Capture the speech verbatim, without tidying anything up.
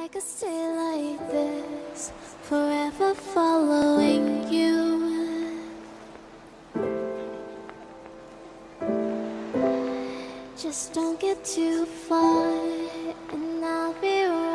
I could stay like this, forever following you. Just don't get too far, and I'll be right.